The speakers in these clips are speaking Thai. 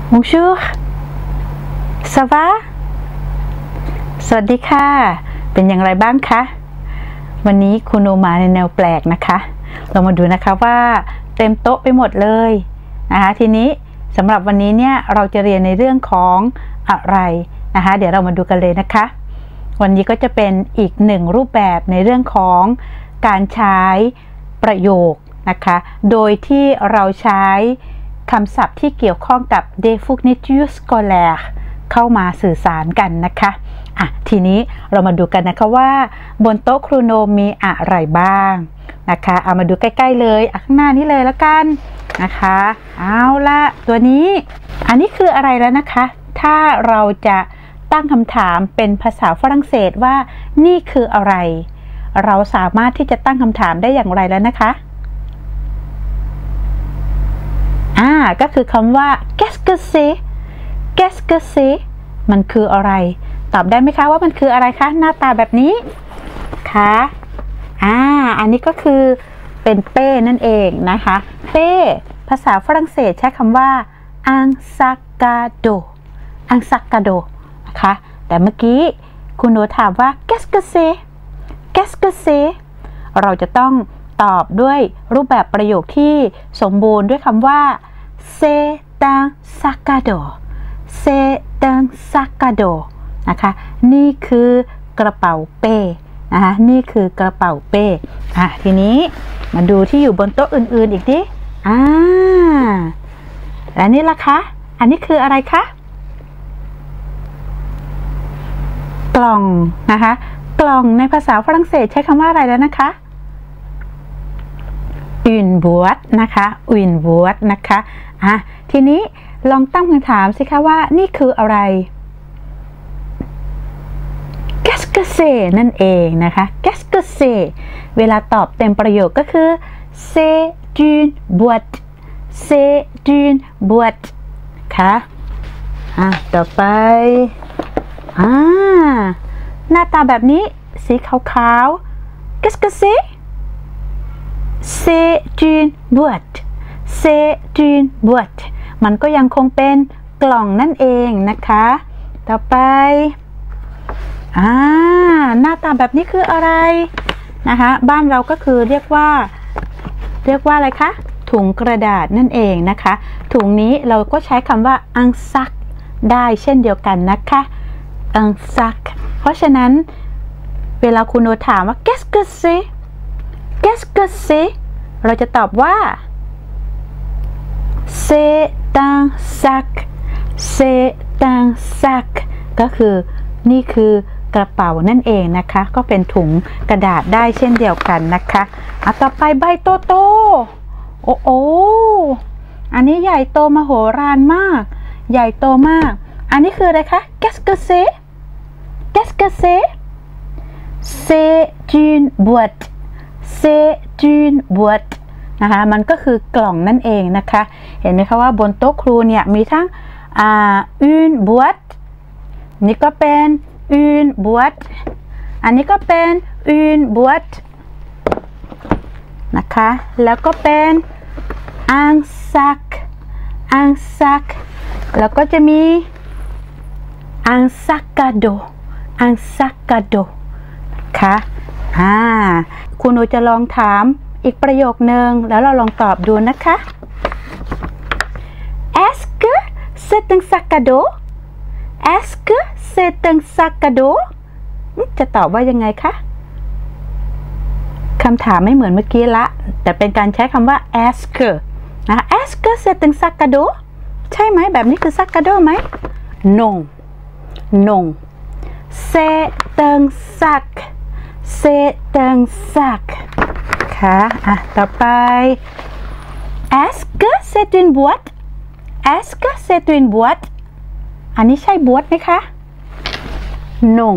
Bonjour ça va สวัสดีค่ะเป็นอย่างไรบ้างคะวันนี้คุณโนมาในแนวแปลกนะคะเรามาดูนะคะว่าเต็มโต๊ะไปหมดเลยนะคะทีนี้สำหรับวันนี้เนี่ยเราจะเรียนในเรื่องของอะไรนะคะเดี๋ยวเรามาดูกันเลยนะคะวันนี้ก็จะเป็นอีกหนึ่งรูปแบบในเรื่องของการใช้ประโยคนะคะโดยที่เราใช้คำศัพท์ที่เกี่ยวข้องกับ Definition scolaire เข้ามาสื่อสารกันนะคะทีนี้เรามาดูกันนะคะว่าบนโต๊ะครูโนมีอะไรบ้างนะคะเอามาดูใกล้ๆเลยข้างหน้านี้เลยแล้วกันนะคะเอาละตัวนี้อันนี้คืออะไรแล้วนะคะถ้าเราจะตั้งคำถามเป็นภาษาฝรั่งเศสว่านี่คืออะไรเราสามารถที่จะตั้งคำถามได้อย่างไรแล้วนะคะก็คือคำว่า qu'est-ce que c'est qu'est-ce que c'est มันคืออะไรตอบได้ไหมคะว่ามันคืออะไรคะหน้าตาแบบนี้ค่ะอันนี้ก็คือเป็นเป้นั่นเองนะคะเป้ภาษาฝรั่งเศสใช้คำว่า un sac à dos un sac à dos นะคะแต่เมื่อกี้คุณโนถามว่า qu'est-ce que c'est qu'est-ce que c'est เราจะต้องตอบด้วยรูปแบบประโยคที่สมบูรณ์ด้วยคำว่า c'est un sac à dos c'est un sac à dos นะคะนี่คือกระเป๋าเป้นะคะนี่คือกระเป๋าเป้ทีนี้มาดูที่อยู่บนโต๊ะอื่นๆอีกดิและนี่ล่ะคะอันนี้คืออะไรคะกล่องนะคะกล่องในภาษาฝรั่งเศสใช้คำว่าอะไรแล้วนะคะ une boîte นะคะ une boîte นะคะทีนี้ลองตั้งคำถามสิคะว่านี่คืออะไร qu'est-ce que c'est นั่นเองนะคะ qu'est-ce que c'est เวลาตอบเต็มประโยคก็คือ c'est une boîte c'est une boîte ค่ะต่อไปหน้าตาแบบนี้สีขาวๆ qu'est-ce que c'est c'est une boîte c'est une boîte มันก็ยังคงเป็นกล่องนั่นเองนะคะต่อไปหน้าตาแบบนี้คืออะไรนะคะบ้านเราก็คือเรียกว่าอะไรคะถุงกระดาษนั่นเองนะคะถุงนี้เราก็ใช้คำว่า un sac ได้เช่นเดียวกันนะคะ un sac เพราะฉะนั้นเวลาคุณโนถามว่า qu'est-ce que c'est qu'est-ce que c'est เราจะตอบว่า c'est un sac c'est un sac ก็คือนี่คือกระเป๋านั่นเองนะคะก็เป็นถุงกระดาษได้เช่นเดียวกันนะคะต่อไปใบโตโตโอ้อันนี้ใหญ่โตมโหฬารมากใหญ่โตมากอันนี้คืออะไรคะ qu'est-ce que c'est qu'est-ce que c'est c'est une boîte c'est une boîte นะคะมันก็คือกล่องนั่นเองนะคะเห็นไหมคะว่าบนโต๊ะครูเนี่ยมีทั้งune boîte นี่ก็เป็น une boîte อันนี้ก็เป็น une boîte นะคะแล้วก็เป็น un sac un sac แล้วก็จะมี un sac à dos un sac à dos นะคะคุณโอจะลองถามอีกประโยคนึงแล้วเราลองตอบดูนะคะ Est-ce que c'est un sac à dos Est-ce que c'est un sac à dos จะตอบว่ายังไงคะคำถามไม่เหมือนเมื่อกี้ละแต่เป็นการใช้คำว่า est-ce que นะคะ Est-ce que c'est un sac à dos ใช่ไหมแบบนี้คือ sac à dos ไหม non non c'est un sac c'est un sac ค่ะต่อไป Est-ce que c'est une boîte Est-ce que c'est une boîte อันนี้ใช่บวชไหมคะ non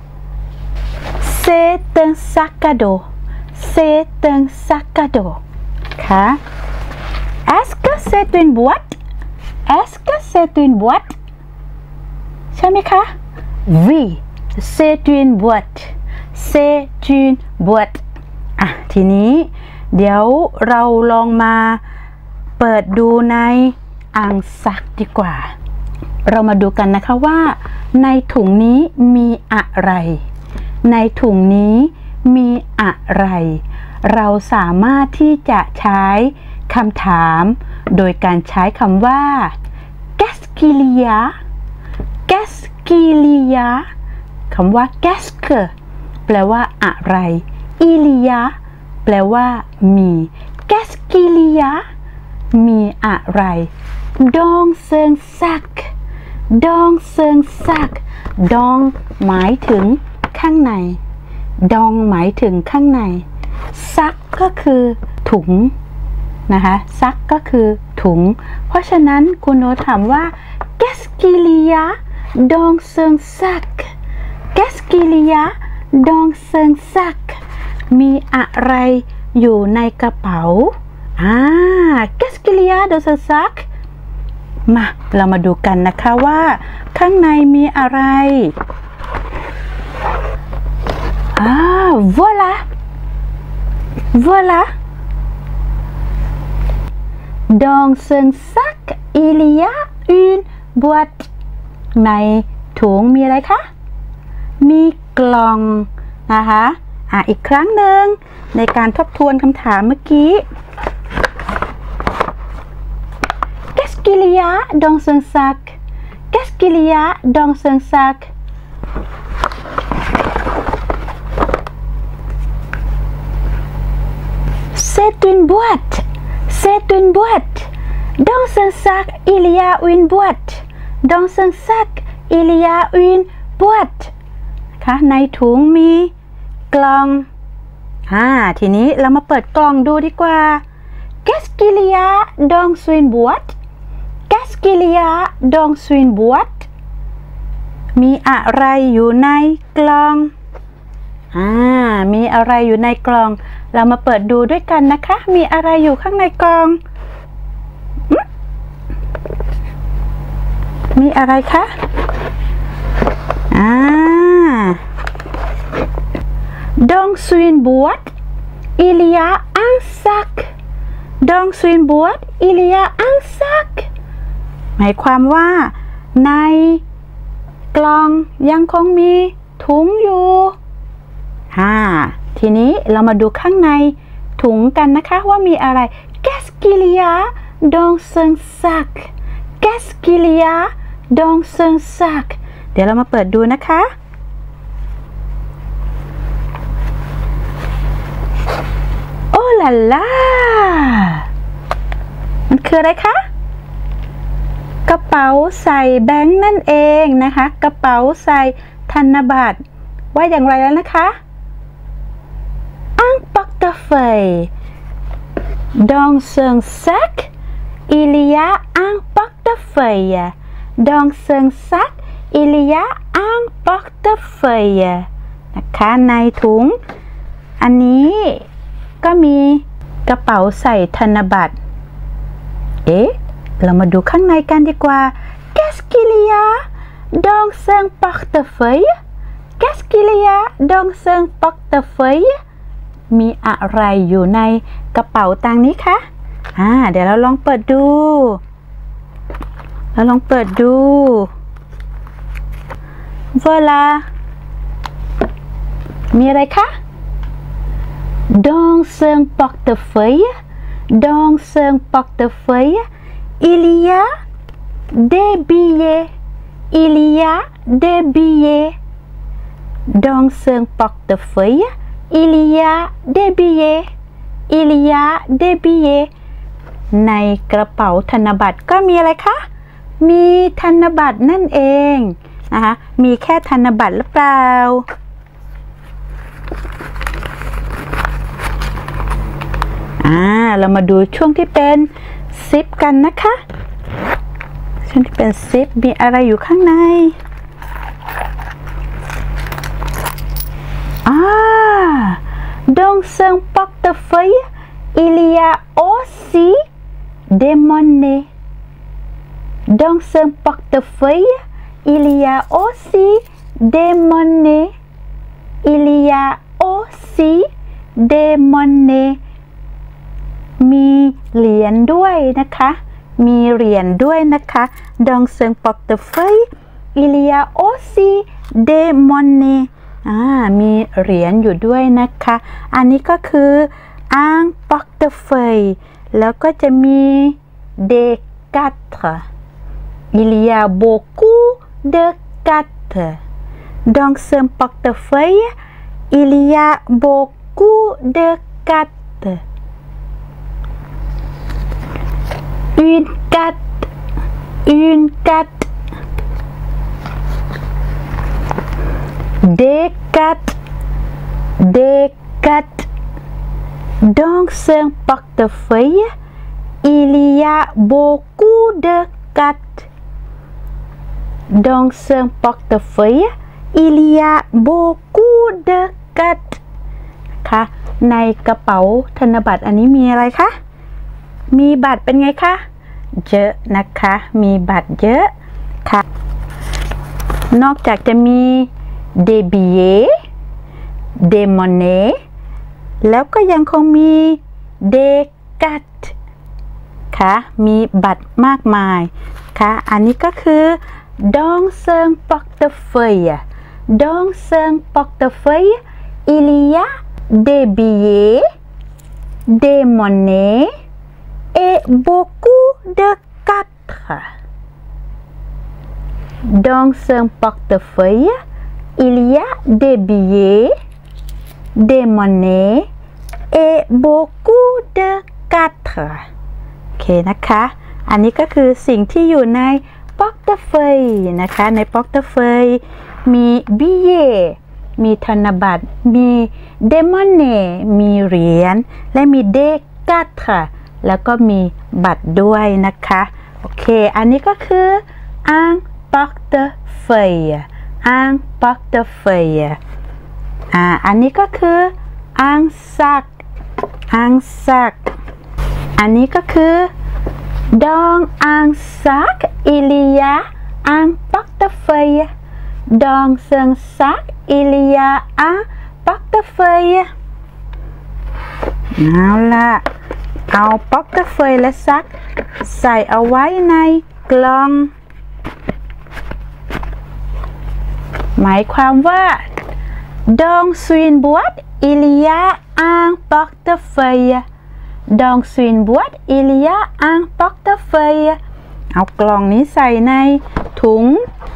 c'est un sac à dos c'est un sac à dos ค่ะ Est-ce que c'est une boîte Est-ce que c'est une boîte ใช่ไหมคะ oui c'est une boîte c'est une boîte ทีนี้เดี๋ยวเราลองมาเปิดดูในอ่างซักดีกว่าเรามาดูกันนะคะว่าในถุงนี้มีอะไรในถุงนี้มีอะไรเราสามารถที่จะใช้คำถามโดยการใช้คำว่า qu'est-ce qu'il y a qu'est-ce qu'il y a คำว่า qu'est-ce que แปลว่าอะไร il y a แปลว่ามี qu'est-ce qu'il y a มีอะไร dans un sac dans un sac dans หมายถึงข้างใน dans หมายถึงข้างใน sac ก็คือถุงนะคะ sac ก็คือถุงเพราะฉะนั้นคุณโนถามว่า qu'est-ce qu'il y a dans un sac qu'est-ce qu'il y a dans un sac มีอะไรอยู่ในกระเป๋าqu'est-ce qu'il y a dans un sac มาเรามาดูกันนะคะว่าข้างในมีอะไรvoilà voilà dans un sac il y a une boîte ในถุงมีอะไรคะมีกล่องนะคะอีกครั้งหนึ่งในการทบทวนคำถามเมื่อกี้ Qu'est-ce qu'il y a dans un sac Qu'est-ce qu'il y a dans un sac C'est une boîte C'est une boîte Dans un sac il y a une boîte Dans un sac il y a une boîte ค่ะในถุงมีกล่องทีนี้เรามาเปิดกล่องดูดีกว่า Qu'est-ce qu'il y a dans une boîte Qu'est-ce qu'il y a dans une boîte มีอะไรอยู่ในกล่องมีอะไรอยู่ในกล่องเรามาเปิดดูด้วยกันนะคะมีอะไรอยู่ข้างในกล่องมีอะไรคะDans une boîte il y a un sac Dans une boîte il y a un sac หมายความว่าในกล่องยังคงมีถุงอยู่ทีนี้เรามาดูข้างในถุงกันนะคะว่ามีอะไร Qu'est-ce qu'il y a dans un sac Qu'est-ce qu'il y a dans un sac เดี๋ยวเรามาเปิดดูนะคะโอ้ล่ะล่ะมันคืออะไรคะกระเป๋าใส่แบงค์นั่นเองนะคะกระเป๋าใส่ธนบัตรว่าอย่างไรแล้วนะคะ Un portefeuille dans un sac il y a un portefeuille dans un sac il y a un portefeuille นะคะในถุงอันนี้ก็มีกระเป๋าใส่ธนบัตรเรามาดูข้างในกันดีกว่า Qu'est-ce qu'il y a dans un portefeuille Qu'est-ce qu'il y a dans un portefeuille มีอะไรอยู่ในกระเป๋าตังค์นี้คะเดี๋ยวเราลองเปิดดูvoilà มีอะไรคะ Dans un portefeuille il y a des billets dans un portefeuille il y a des billets ในกระเป๋าธนบัตรก็มีอะไรคะมีธนบัตรนั่นเองนะคะมีแค่ธนบัตรหรือเปล่าเรามาดูช่วงที่เป็นซิปกันนะคะช่วงที่เป็นซิปมีอะไรอยู่ข้างในdans un portefeuille il y a aussi des monnaies dans un portefeuille il y a aussi des monnaiesมีเหรียญด้วยนะคะมีเหรียญด้วยนะคะ dans un portefeuille il y a aussi des monnaies มีเหรียญอยู่ด้วยนะคะอันนี้ก็คือ un portefeuille แล้วก็จะมี des cartes il y a beaucoup de cartes dans un portefeuille il y a beaucoup de cartes une carte des cartes dans un portefeuille il y a beaucoup de cartes dans un portefeuille il y a beaucoup de cartes ค่ะในกระเป๋าธนบัตรอันนี้มีอะไรคะมีบัตรเป็นไงคะเยอะนะคะมีบัตรเยอะค่ะนอกจากจะมี des billets des monnaies แล้วก็ยังคงมี des cartes ค่ะมีบัตรมากมายค่ะอันนี้ก็คือ dans un portefeuille dans un portefeuille il y a des billets des monnaies et beaucoup de cartes dans un portefeuille il y a des billets des monnaies et beaucoup de cartes โอเคนะคะอันนี้ก็คือสิ่งที่อยู่ใน portefeuille นะคะใน portefeuille มี billet มีธนบัตรมี des monnaies มีเหรียญและมี des cartes แล้วก็มีบัตรด้วยนะคะโอเคอันนี้ก็คือ un portefeuille un portefeuille อันนี้ก็คือ un sac un sac อันนี้ก็คือ dans un sac il y a un portefeuille dans un sac il y a un portefeuille เอาล่ะเอา portefeuille และซักใส่เอาไว้ในกล่องหมายความว่า dans une boîte il y a un portefeuille dans une boîte il y a un portefeuille เอากล่องนี้ใส่ในถุง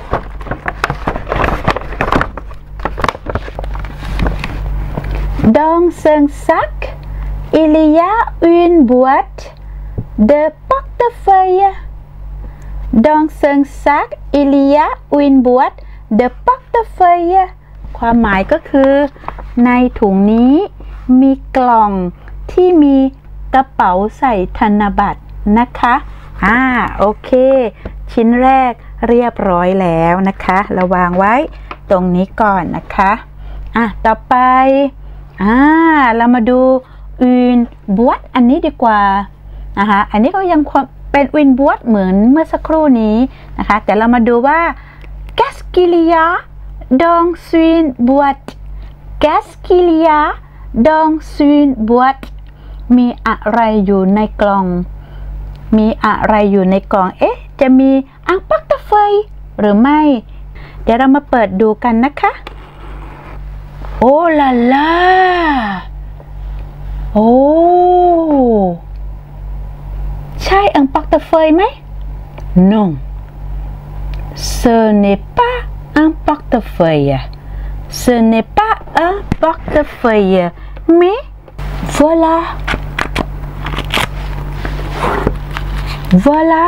dans un sac il y a une boîte de portefeuille dans un sac il y a une boîte de portefeuille ความหมายก็คือในถุงนี้มีกล่องที่มีกระเป๋าใส่ธนบัตรนะคะโอเคชิ้นแรกเรียบร้อยแล้วนะคะเราวางไว้ตรงนี้ก่อนนะคะต่อไปเรามาดูune boîte อันนี้ดีกว่านะคะอันนี้ก็ยังเป็น une boîte เหมือนเมื่อสักครู่นี้นะคะแต่เรามาดูว่า qu'est-ce qu'il y a dans une boîte qu'est-ce qu'il y a dans une boîte มีอะไรอยู่ในกล่องมีอะไรอยู่ในกล่องจะมี un portefeuille หรือไม่เดี๋ยวเรามาเปิดดูกันนะคะโอ้ล่ะล่ะโอ้ใช่ un portefeuille ไหม non ce n'est pas un portefeuille ce n'est pas un portefeuille mais voilà voilà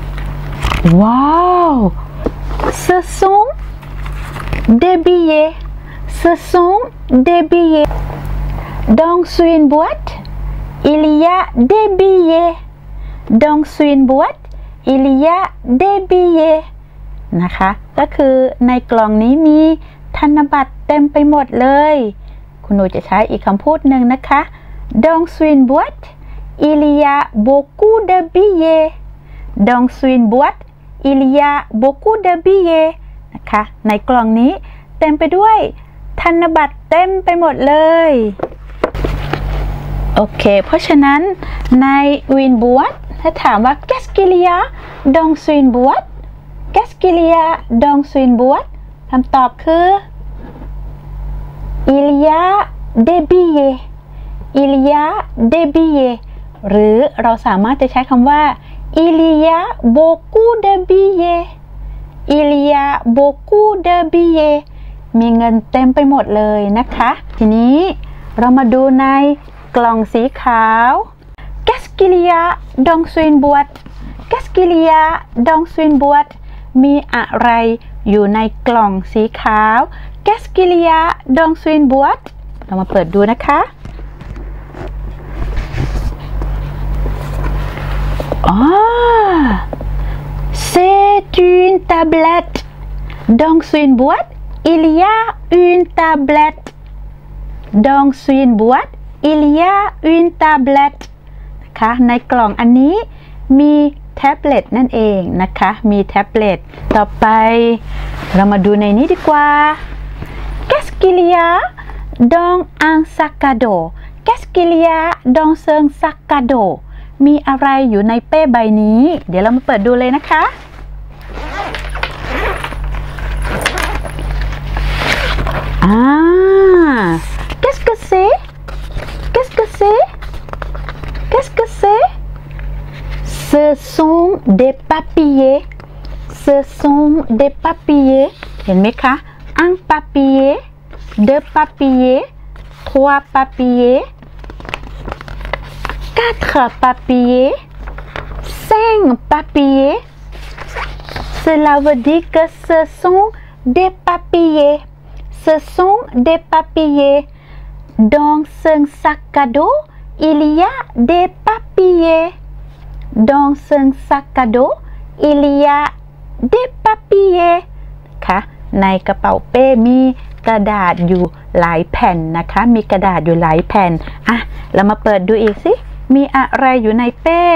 waouh ce sont des billets ce sont des billets dans une boîte il y a des billets dans une boîte il y a des billets นะคะก็คือในกล่องนี้มีธนบัตรเต็มไปหมดเลยคุณหนูจะใช้อีกคำพูดหนึ่งนะคะ dans une boîte il y a beaucoup de billets dans une boîte il y a beaucoup de billets นะคะในกล่องนี้เต็มไปด้วยธนบัตรเต็มไปหมดเลยโอเคเพราะฉะนั้นใน une boîte ถ้าถามว่า qu'est-ce qu'il y a dans une boîte qu'est-ce qu'il y a dans une boîte คำตอบคือ il y a des billets il y a des billets หรือเราสามารถจะใช้คำว่า il y a beaucoup de billets il y a beaucoup de billets มีเงินเต็มไปหมดเลยนะคะทีนี้เรามาดูในกล่องสีขาว qu'est-ce qu'il y a dans une boîte qu'est-ce qu'il y a dans une boîte มีอะไรอยู่ในกล่องสีขาว qu'est-ce qu'il y a dans une boîte เรามาเปิดดูนะคะc'est une tablette dans une boîte il y a une tablette dans une boîte il y a une tablette นะคะในกล่องอันนี้มีแท็บเล็ตนั่นเองนะคะมีแท็บเล็ตต่อไปเรามาดูในนี้ดีกว่า qu'est-ce qu'il y a dans un sac à dos qu'est-ce qu'il y a dans un sac à dos มีอะไรอยู่ในเป้ใบนี้เดี๋ยวเรามาเปิดดูเลยนะคะqu'est-ce que c'est qu'est-ce que c'est qu'est-ce que c'est ce sont des papiers ce sont des papiers เห็นไหมคะ un papier deux papiers trois papiers quatre papiers cinq papiers cela veut dire que ce sont des papiers ce sont des papiers dans un sac à dos il y a des papiers dans un sac à dos il y a des papiers ค่ะในกระเป๋าเป้มีกระดาษอยู่หลายแผ่นนะคะมีกระดาษอยู่หลายแผ่นอ่ะเรามาเปิดดูอีกสิมีอะไรอยู่ในเป้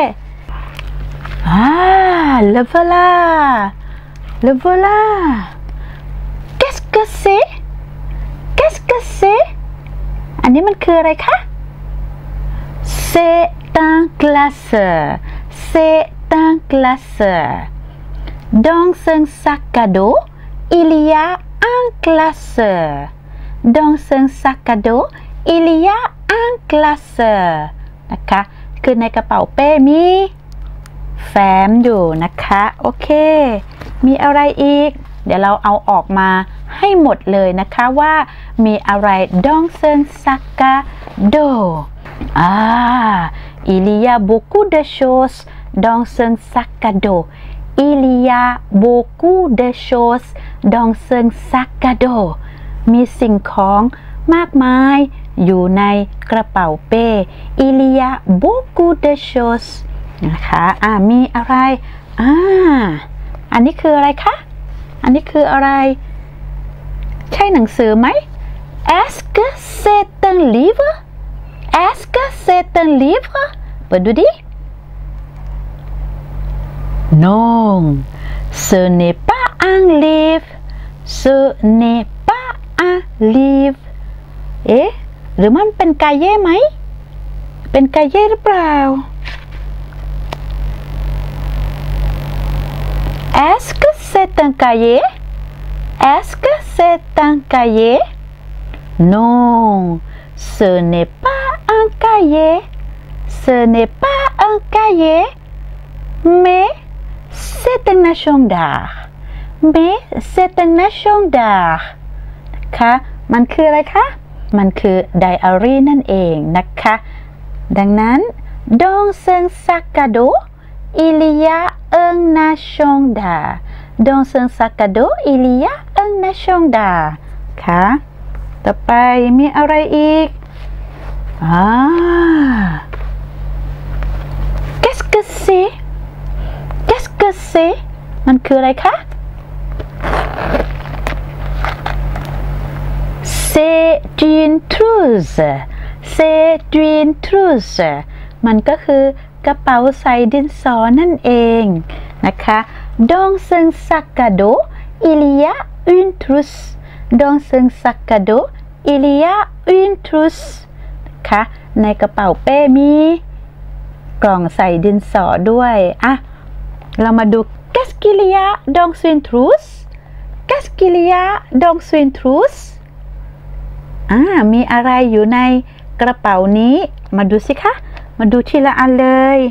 le voilà le voilà qu'est-ce que c'est qu'est-ce que c'est อันนี้มันคืออะไรคะ c'est un classeur c'est un classeur dans un sac à dos il y a un classeur dans un sac à dos il y a un classeur นะคะคือในกระเป๋าเป้มีแฟ้มอยู่นะคะโอเคมีอะไรอีกเดี๋ยวเราเอาออกมาให้หมดเลยนะคะว่ามีอะไร dans un sac à dos il y a beaucoup de choses dans un sac à dos il y a beaucoup de choses dans un sac à dos มีสิ่งของมากมายอยู่ในกระเป๋าเป้ il y a beaucoup de choses นะคะมีอะไรอันนี้คืออะไรคะอันนี้คืออะไรใช่หนังสือไหม est-ce que c'est un livre est-ce que c'est un livre เปิดดูดิ non ce n'est pas un livre ce n'est pas un livre หรือมันเป็นกาเย่ไหมเป็นกาเย่หรือเปล่า est-ce que c'est un cahier est-ce que c'est un cahier non ce n'est pas un cahier ce n'est pas un cahier mais c'est un agenda mais c'est un agenda นะคะมันคืออะไรคะมันคือไดอารี่นั่นเองนะคะดังนั้น dans un sac à dos il y a un agenda dans un sac à dos il y a un agenda ค่ะต่อไปมีอะไรอีกqu'est-ce que c'est qu'est-ce que c'est มันคืออะไรคะ c'est une trousse c'est une trousse มันก็คือกระเป๋าใส่ดินสอนั่นเองนะคะ dans un sac à dos il y a une trousse dans un sac à dos il y a une trousse นะคะในกระเป๋าเป้มีกล่องใส่ดินสอด้วยอ่ะเรามาดู Qu'est-ce qu'il y a dans une trousse Qu'est-ce qu'il y a dans une trousse มีอะไรอยู่ในกระเป๋านี้มาดูสิคะมาดูทีละอันเลย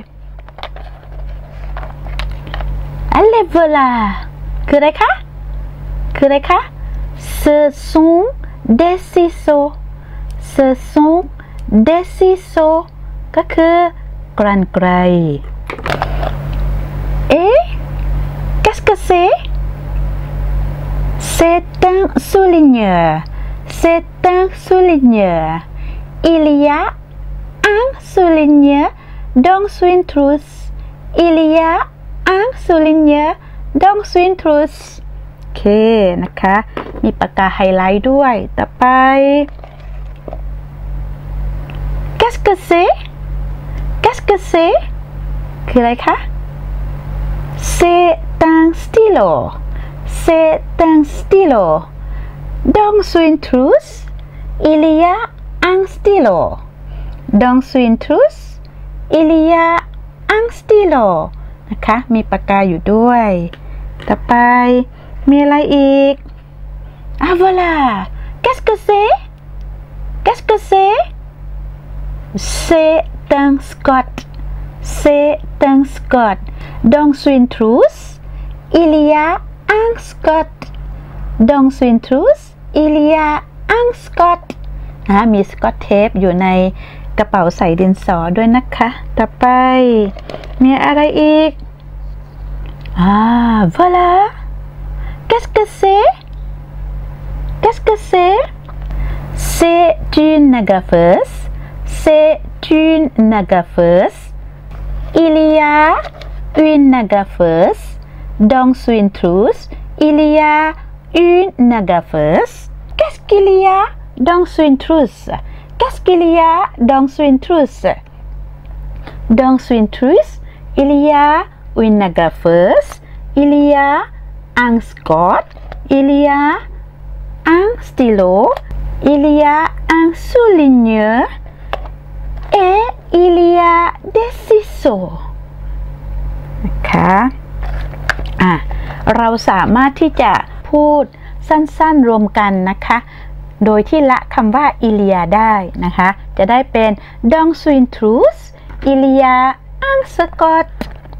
Allez voilà คืออะไรคะคืออะไรคะ Ce sont des ciseaux Ce sont des ciseaux ก็คือกรรไกรQu'est-ce que c'est C'est un souligneur C'est un souligneur Il y a un souligneur dans une trousse Il y a un souligneur dans une trousse โอเคนะคะมีปากกาไฮไลท์ด้วยต่อไป Qu'est-ce que c'est Qu'est-ce que c'est คืออะไรคะ C'est un stylo C'est un stylo Dans une trousse il y a un stylo Dans une trousse il y a un stylo นะคะมีปากกาอยู่ด้วยต่อไปมีอะไรอีกvoilà Qu'est-ce que c'est Qu'est-ce que c'est C'est un scotch C'est un scotch Dans une trousse il y a un scotch Dans une trousse il y a un scotchมีสกอตเทปอยู่ในกระเป๋าใส่ดินสอด้วยนะคะต่อไปมีอะไรอีกvoilà Qu'est-ce que c'est Qu'est-ce que c'est C'est une agaveuse C'est une agaveuse Il y a une agaveuse Dans une trousse il y a une agaveuse Qu'est-ce qu'il y a dans une trousse Qu'est-ce qu'il y a dans une trousse Dans une trousse il y a une agaveuse il y a un scotch il y a un stylo il y a un souligneur et il y a des ciseaux นะคะเราสามารถที่จะพูดสั้นๆรวมกันนะคะโดยที่ละคำว่า il y a ได้นะคะจะได้เป็น dans une trousse il y a un scotch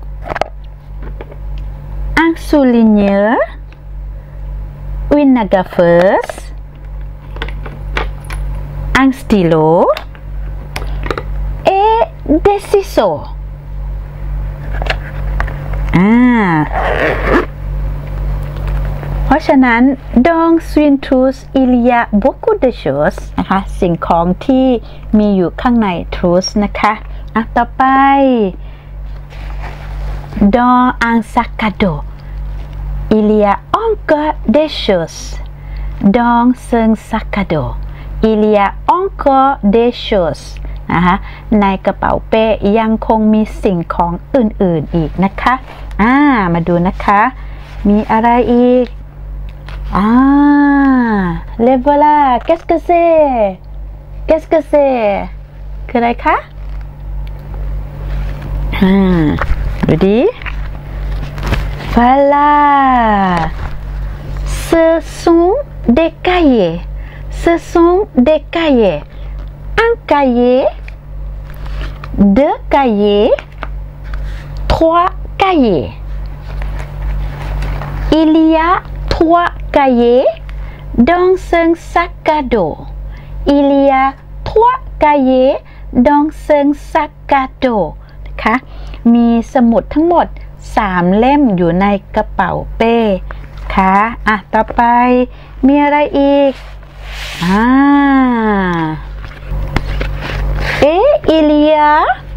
un souligneur une agaveuse un stylo et des ciseauxเพราะฉะนั้น dans une trousse il y a beaucoup de choses นะคะสิ่งของที่มีอยู่ข้างใน trousse นะคะต่อไป dans un sac à dos il y a encore des choses dans un sac à dos il y a encore des choses นะคะในกระเป๋าเป้ยังคงมีสิ่งของอื่นๆอีกนะคะมาดูนะคะมีอะไรอีกles voilà qu'est-ce que c'est qu'est-ce que c'est คืออะไรคะดูดิ voilà ce sont des cahiers ce sont des cahiers un cahier deux cahiers trois cahiers il y a trois cahiers dans un sac à dos il y a trois cahiers dans un sac à dos นะคะมีสมุดทั้งหมด3เล่มอยู่ในกระเป๋าเป้ค่ะต่อไปมีอะไรอีกet il y a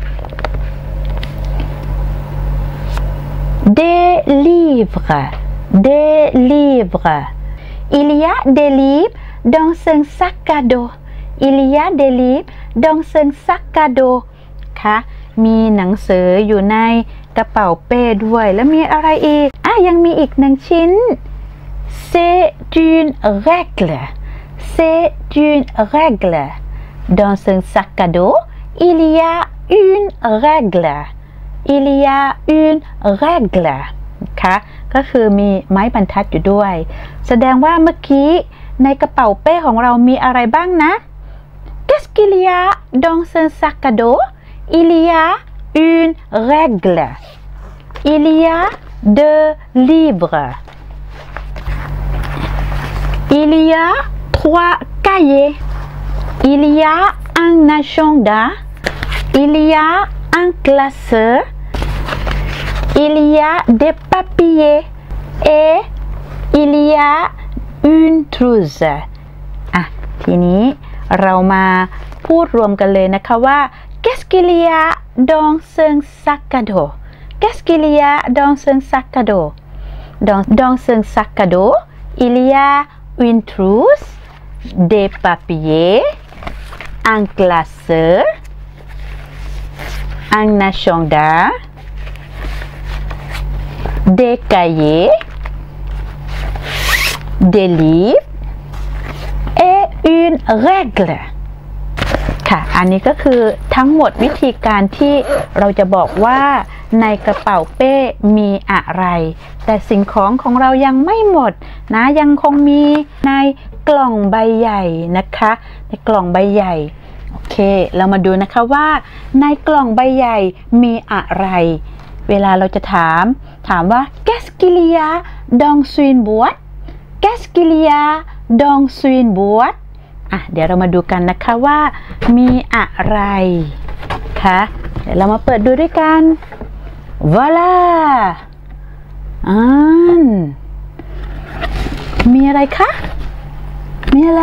des livres des livres il y a des livres dans un sac à dos il y a des livres dans un sac à dos ค่ะมีหนังสืออยู่ในกระเป๋าเป้ด้วยแล้วมีอะไรอีกยังมีอีก1ชิ้น c'est une règle c'est une règle dans un sac à dos il y a une règle il y a une règle นะคะก็คือมีไม้บรรทัดอยู่ด้วยแสดงว่าเมื่อกี้ในกระเป๋าเป้ของเรามีอะไรบ้างนะ Qu'est-ce qu'il y a dans ce sac à dos il y a une règle il y a 2 livres il y a 3 cahiers il y a un agenda il y a un classeur il y a des papiers et il y a une trousse ทีนี้เรามาพูดรวมกันเลยนะคะว่า Qu'est-ce qu'il y a dans ce sac à dos Qu'est-ce qu'il y a dans ce sac à dos dans ce sac à dos il y a une trousse des papiers un classeur un agenda des cahiers des livres et une règle ค่ะอันนี้ก็คือทั้งหมดวิธีการที่เราจะบอกว่าในกระเป๋าเป้มีอะไรแต่สิ่งของเรายังไม่หมดนะยังคงมีในกล่องใบใหญ่นะคะในกล่องใบใหญ่โอเคเรามาดูนะคะว่าในกล่องใบใหญ่มีอะไรเวลาเราจะถามว่า Qu'est-ce qu'il y a dans une boîte Qu'est-ce qu'il y a dans une boîte เดี๋ยวเรามาดูกันนะคะว่ามีอะไรคะเดี๋ยวเรามาเปิดดูด้วยกัน voilà มีอะไรคะมีอะไร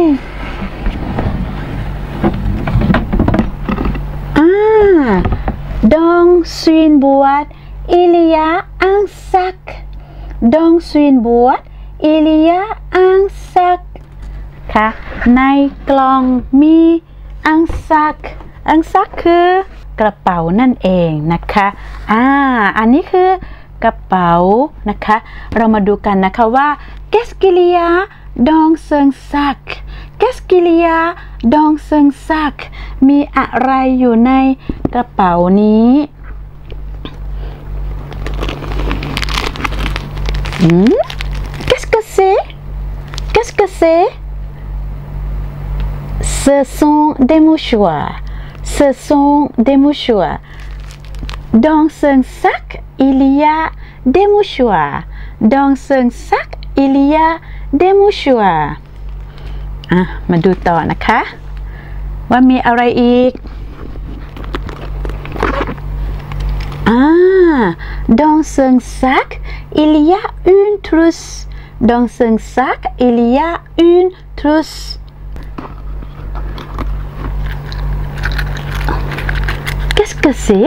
dans une boîte il y a un sac dans une boîte il y a un sac ค่ะในกล่องมีun sac un sac คือกระเป๋านั่นเองนะคะอันนี้คือกระเป๋านะคะเรามาดูกันนะคะว่า Qu'est-ce qu'il y a dans ce sac Qu'est-ce qu'il y a dans ce sac มีอะไรอยู่ในกระเป๋านี้Qu'est-ce que c'est Qu'est-ce que c'est Ce sont des mouchoirs Ce sont des mouchoirs Dans ce sac il y a des mouchoirs Dans ce sac il y a des mouchoirs มาดูต่อนะคะว่ามีอะไรอีกdans ce sac il y a une trousse dans ce sac il y a une trousse qu'est-ce que c'est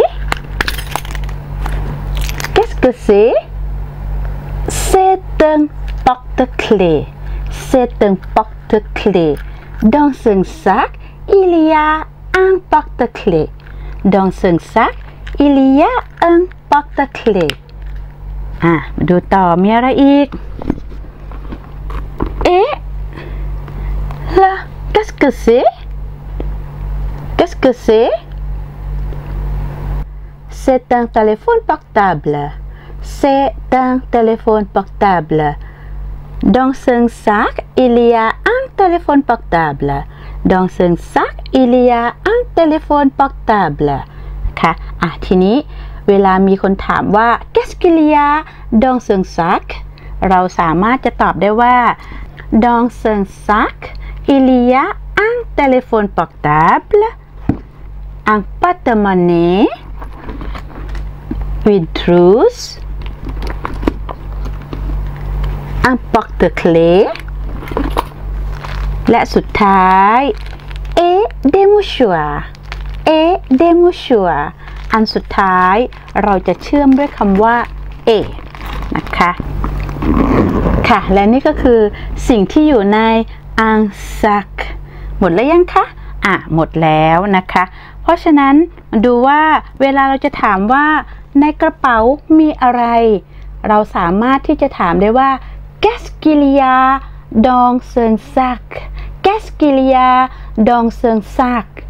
qu'est-ce que c'est c'est un porte-clés c'est un porte-clés dans ce sac il y a un porte-clés dans ce sac il y a un porte-clés มาดูต่อมีอะไรอีกlà qu'est-ce que c'est qu'est-ce que c'est un téléphone portable c'est un téléphone portable dans ce sac il y a un téléphone portable dans ce sac il y a un téléphone portable ค่ะทีนี้เวลามีคนถามว่า Qu'est-ce qu'il y a dans ce sac เราสามารถจะตอบได้ว่า dans ce sac il y a un téléphone portable un porte-monnaie une trousse un porte-clés และสุดท้าย et des mouchoirs et des mouchoirs อันสุดท้ายเราจะเชื่อมด้วยคำว่า et นะคะค่ะและนี่ก็คือสิ่งที่อยู่ในun sac หมดแล้วยังคะหมดแล้วนะคะเพราะฉะนั้นมาดูว่าเวลาเราจะถามว่าในกระเป๋ามีอะไรเราสามารถที่จะถามได้ว่า Qu'est-ce qu'il y a dans ce sac Qu'est-ce qu'il y a dans ce sac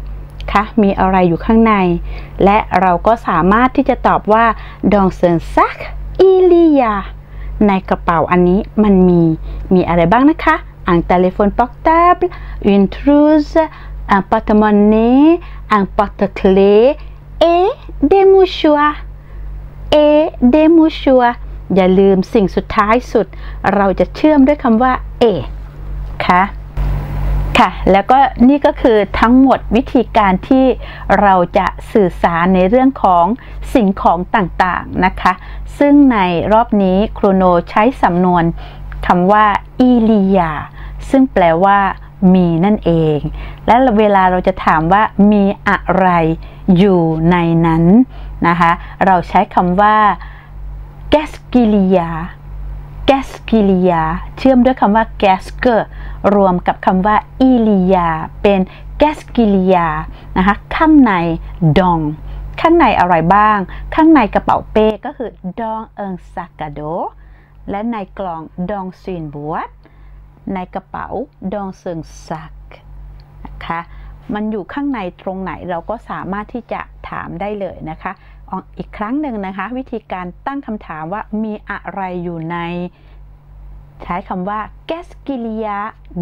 คะมีอะไรอยู่ข้างในและเราก็สามารถที่จะตอบว่า dans un sac il y a ในกระเป๋าอันนี้มันมีอะไรบ้างนะคะ un téléphone portable une trousse un porte-monnaie un porte-clés et des mouchoirs et des mouchoirs อย่าลืมสิ่งสุดท้ายสุดเราจะเชื่อมด้วยคำว่า et ค่ะแล้วก็นี่ก็คือทั้งหมดวิธีการที่เราจะสื่อสารในเรื่องของสิ่งของต่างๆนะคะซึ่งในรอบนี้ครูโนใช้สำนวนคำว่า il y a ซึ่งแปลว่ามีนั่นเองและเวลาเราจะถามว่ามีอะไรอยู่ในนั้นนะคะเราใช้คำว่า qu'est-ce qu'il y a qu'est-ce qu'il y a เชื่อมด้วยคำว่า qu'est-ce que รวมกับคำว่า il y a เป็น qu'est-ce qu'il y a นะคะข้างใน dans ข้างในอะไรบ้างข้างในกระเป๋าเป้ก็คือ dans un sac à dos และในกล่อง dans une boîte ในกระเป๋า dans un sac นะคะมันอยู่ข้างในตรงไหนเราก็สามารถที่จะถามได้เลยนะคะอีกครั้งหนึ่งนะคะวิธีการตั้งคำถามว่ามีอะไรอยู่ในใช้คำว่า qu'est-ce qu'il y a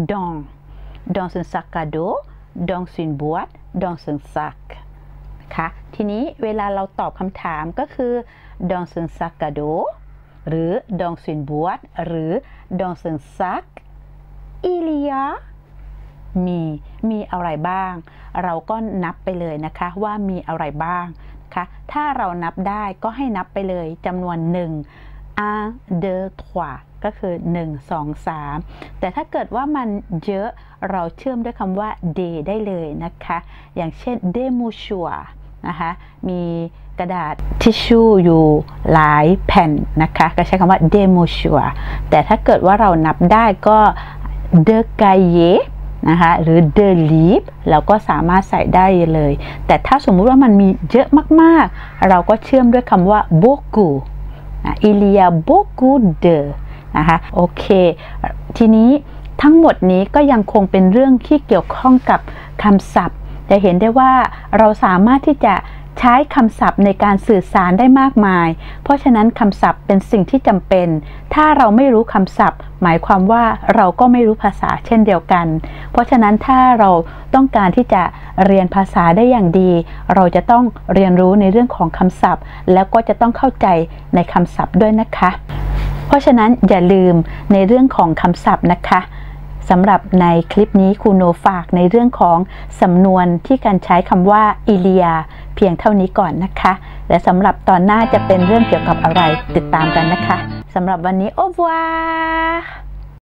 dans un sac à dos dans une boîte dans un sac นะคะทีนี้เวลาเราตอบคำถามก็คือ dans un sac à dos หรือ dans une boîte หรือ dans un sac il y a มีอะไรบ้างเราก็นับไปเลยนะคะว่ามีอะไรบ้างถ้าเรานับได้ก็ให้นับไปเลยจำนวน1 1 2 3ก็คือ1 2 3แต่ถ้าเกิดว่ามันเยอะเราเชื่อมด้วยคำว่า des ได้เลยนะคะอย่างเช่น des mouchoirs นะคะมีกระดาษทิชชู่อยู่หลายแผ่นนะคะก็ใช้คำว่า des mouchoirs แต่ถ้าเกิดว่าเรานับได้ก็ de cahierนะคะหรือ de livre เราก็สามารถใส่ได้เลยแต่ถ้าสมมุติว่ามันมีเยอะมากๆเราก็เชื่อมด้วยคำว่า beaucoup il y a beaucoup de นะคะโอเคทีนี้ทั้งหมดนี้ก็ยังคงเป็นเรื่องที่เกี่ยวข้องกับคำศัพท์จะเห็นได้ว่าเราสามารถที่จะใช้คำศัพท์ในการสื่อสารได้มากมายเพราะฉะนั้นคำศัพท์เป็นสิ่งที่จำเป็นถ้าเราไม่รู้คำศัพท์หมายความว่าเราก็ไม่รู้ภาษาเช่นเดียวกันเพราะฉะนั้นถ้าเราต้องการที่จะเรียนภาษาได้อย่างดีเราจะต้องเรียนรู้ในเรื่องของคำศัพท์แล้วก็จะต้องเข้าใจในคำศัพท์ด้วยนะคะเพราะฉะนั้นอย่าลืมในเรื่องของคำศัพท์นะคะสำหรับในคลิปนี้ครูโนฝากในเรื่องของสำนวนที่การใช้คำว่า il y a เพียงเท่านี้ก่อนนะคะและสำหรับตอนหน้าจะเป็นเรื่องเกี่ยวกับอะไรติดตามกันนะคะสำหรับวันนี้ au revoir